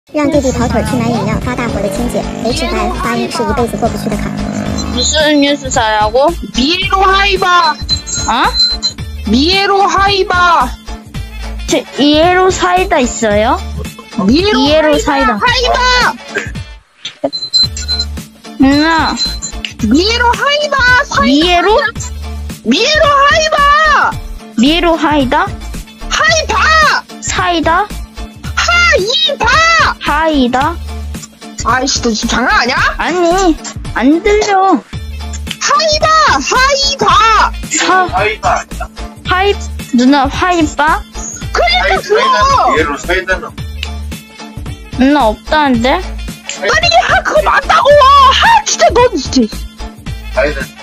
让弟弟跑腿去买饮料发大火的亲姐 HF 发音是一辈子过不去的坎。 무슨 뉴스 사라고? 미에로 하이바! 어? 미에로 하이바! 이에로 사이다 있어요? 이에로 사이다. 하이바! 누나, 미에로 하이바! 미에로? 미에로 하이바! 미에로 하이다? 하이바! 사이다? 하이바! 하이다? 아이씨, 너 지금 장난 아니야? 아니, 안 들려. 하이바! 하이바. 하이, 누나 하이바? 그러니까 그거! 얘로 사이다는 누나 없다는데? 아니, 그거 맞다고! 진짜 넌 진짜. 사이다.